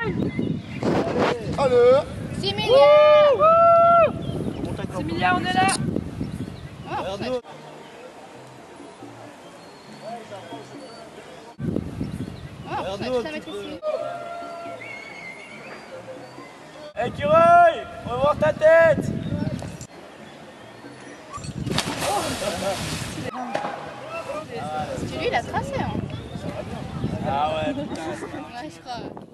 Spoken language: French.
Allez. Similia. 6 on est là. Oh, chouette. Oh, chouette, ça mettre ici. Écureuil, on va voir ta tête. Parce que lui, il a tracé. Hein. Ah ouais, putain. Ouais, je crois.